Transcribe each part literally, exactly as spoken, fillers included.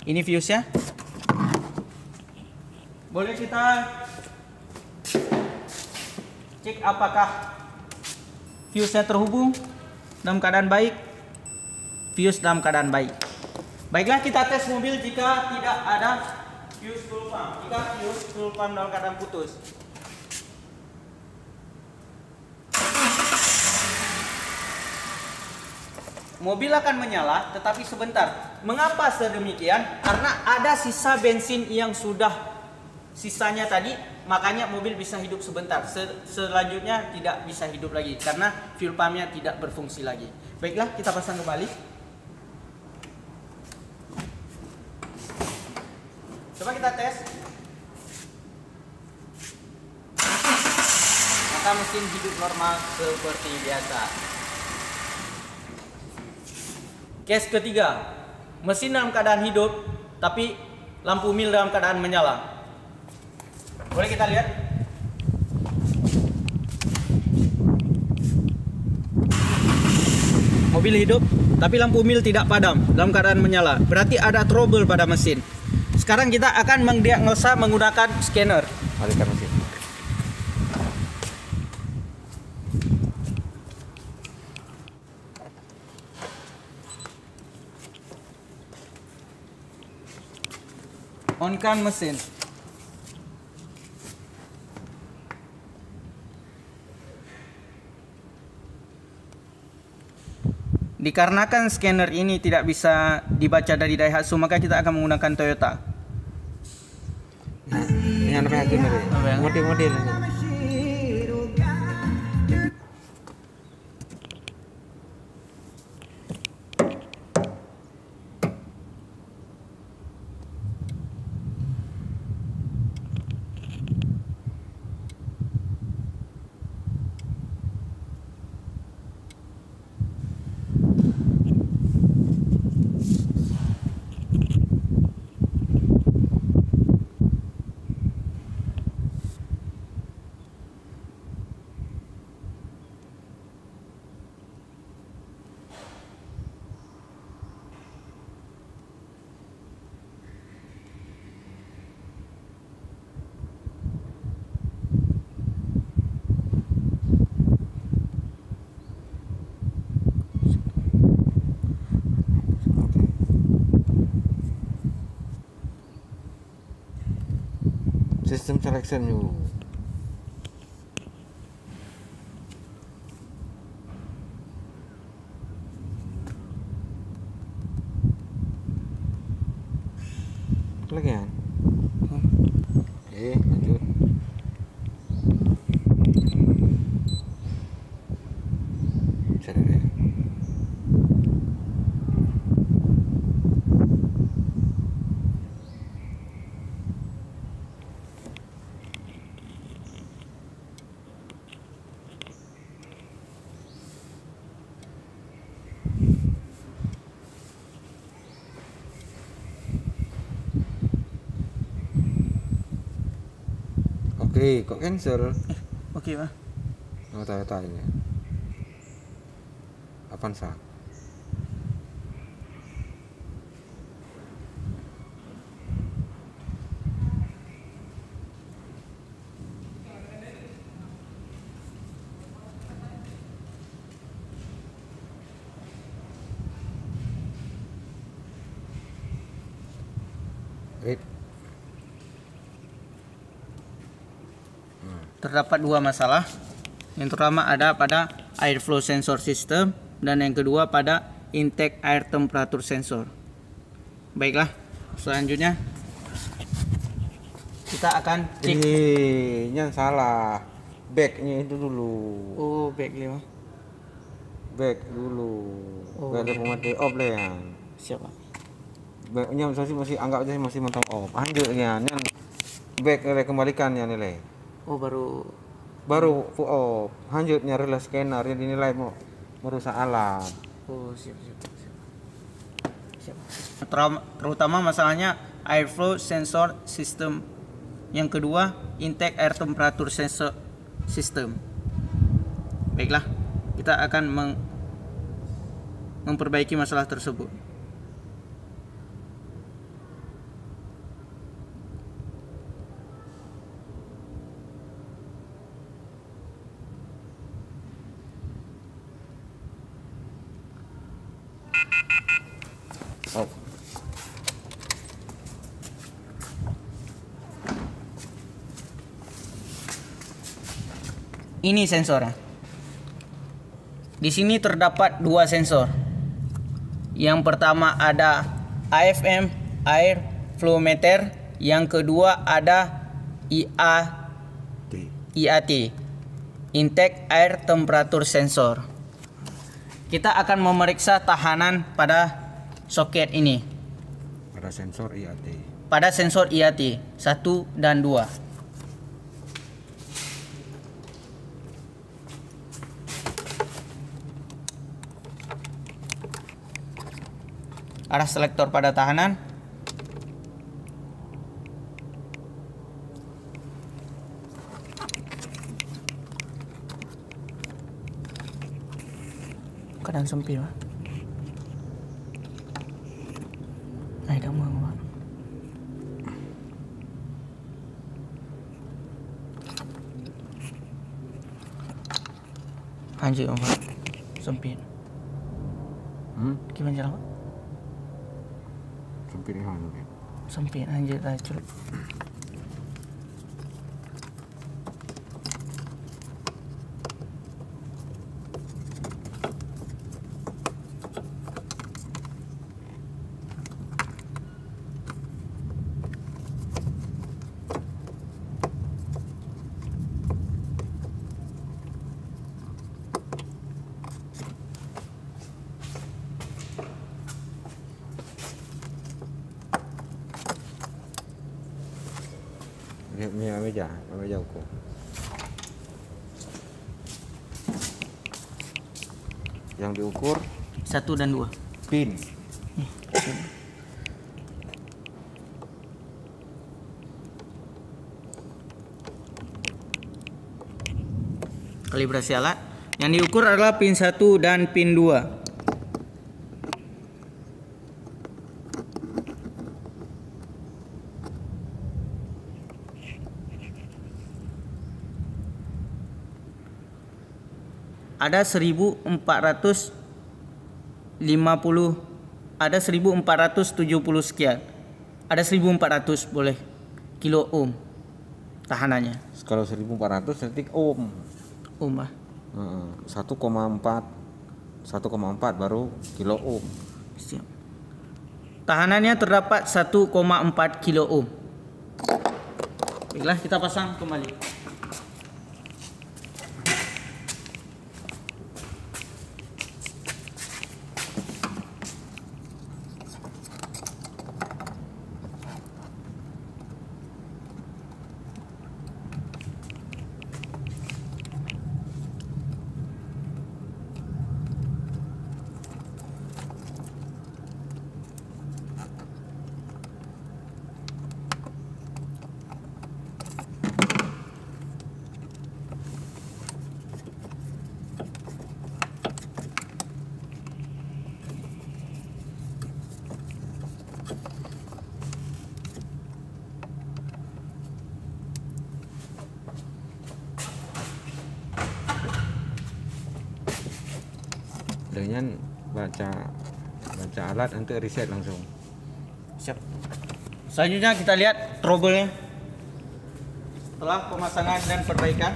Ini fuse-nya. Boleh kita cek apakah fuse-nya terhubung dalam keadaan baik. Fuse dalam keadaan baik. Baiklah, kita tes mobil jika tidak ada fuse full pump. Jika fuse full pump dalam keadaan putus. Mobil akan menyala tetapi sebentar. Mengapa sedemikian? Karena ada sisa bensin yang sudah sisanya tadi, makanya mobil bisa hidup sebentar. Sel selanjutnya tidak bisa hidup lagi karena fuel pumpnya tidak berfungsi lagi. Baiklah, kita pasang kembali. Coba kita tes. Maka mesin hidup normal seperti biasa. Case ketiga, mesin dalam keadaan hidup tapi lampu mil dalam keadaan menyala. Boleh kita lihat? Mobil hidup tapi lampu mil tidak padam dalam keadaan menyala. Berarti ada trouble pada mesin. Sekarang kita akan mendiagnosa menggunakan scanner. Alihkan mesin. On-kan mesin. Dikarenakan scanner ini tidak bisa dibaca dari Daihatsu, maka kita akan menggunakan Toyota. Nah, ini anak lagi nih. Model-model ini. Sistem selection yuk. Lagi kan? Oke, lanjut. Cari deh. Oke, kok cancel? Eh, oke okay, Pak. Oh, Toyota ini. Avanza. Rip. Terdapat dua masalah. Yang pertama ada pada airflow sensor system dan yang kedua pada intake air temperature sensor. Baiklah, selanjutnya kita akan cek. Ini yang salah. Backnya itu dulu. Oh, back lima. Back dulu. Oh. Gak ada pemati off lah ya. Siapa? Backnya masih masih anggap aja masih mentang off. Anjurnya yang back nilai kembalikan ya nilai. Oh, baru Baru full off. Lanjutnya relay scanner yang dinilai mau merusak alat. Oh, siap siap siap. Siap. Terutama, terutama masalahnya airflow sensor system. Yang kedua, intake air temperature sensor system. Baiklah, kita akan meng memperbaiki masalah tersebut. Off. Ini sensornya. Di sini terdapat dua sensor. Yang pertama ada A F M air flow meter, yang kedua ada I A T. I A T intake air temperatur sensor. Kita akan memeriksa tahanan pada soket ini. Pada sensor I A T. Pada sensor I A T satu dan dua. Arah selektor pada tahanan. Kadang sempit, Pak. Ay, kamu Pak. Anjir, Pak. Sempit. Hmm? Gimana jalan, Pak? Sempit ni hang. Sempit anjir racun. Ni ni meja, meja ukur. Yang diukur Satu dan dua. pin. Kalibrasi alat. Yang diukur adalah pin satu dan pin dua. Ada seribu empat ratus lima puluh, ada seribu empat ratus tujuh puluh sekian. Ada seribu empat ratus boleh kilo ohm tahanannya. Kalau seribu empat ratus nanti ohm. Ohm ah. Heeh, satu koma empat satu koma empat baru kilo ohm. Siap. Tahanannya terdapat satu koma empat kilo ohm. Baiklah, kita pasang kembali. Dengan baca baca alat nanti reset langsung. Siap. Selanjutnya kita lihat trouble-nya. Setelah pemasangan dan perbaikan,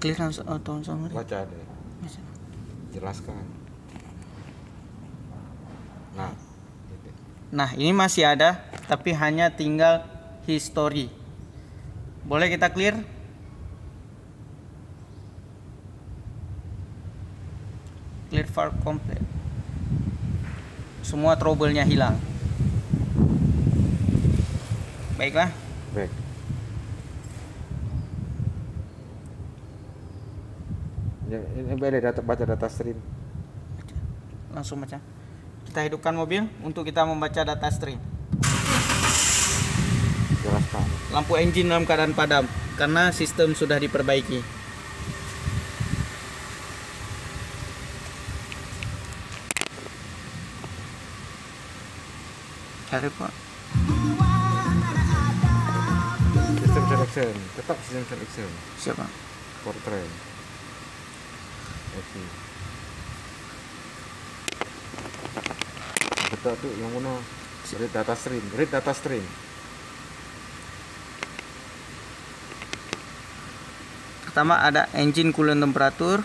clear atau summary? Baca deh. Jelaskan. Nah, gitu. Nah, ini masih ada, tapi hanya tinggal history. Boleh kita clear? Clear file complete. Semua trouble-nya hilang. Baiklah. Baik. Ya, ini boleh data baca data stream. Langsung baca. Kita hidupkan mobil untuk kita membaca data stream. Jelaskan. Lampu engine dalam keadaan padam karena sistem sudah diperbaiki. Cari Pak. Sistem selection, tetap sistem selection. Siapa? Portrait. Oke. Betul tuh yang mana? Read data stream, read data stream. Pertama ada engine coolant temperatur.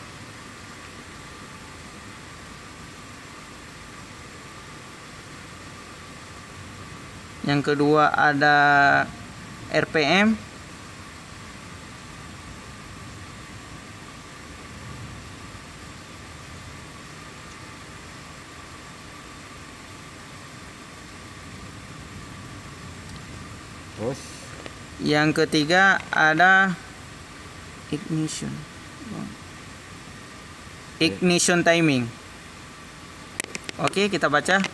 Yang kedua ada R P M. Terus Yang ketiga ada ignition. Ignition timing. Oke, kita baca.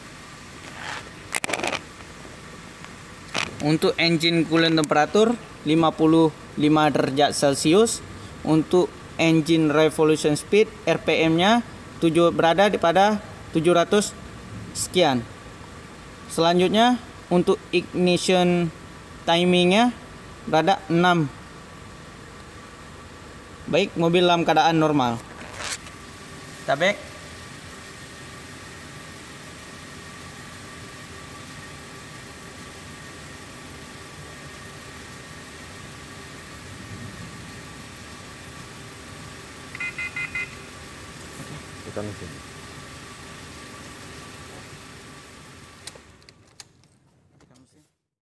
Untuk engine coolant temperatur lima puluh lima derajat Celcius. Untuk engine revolution speed R P M-nya tujuh berada di pada tujuh ratus sekian. Selanjutnya untuk ignition timingnya berada enam. Baik, mobil dalam keadaan normal. Kita back. kita mesin.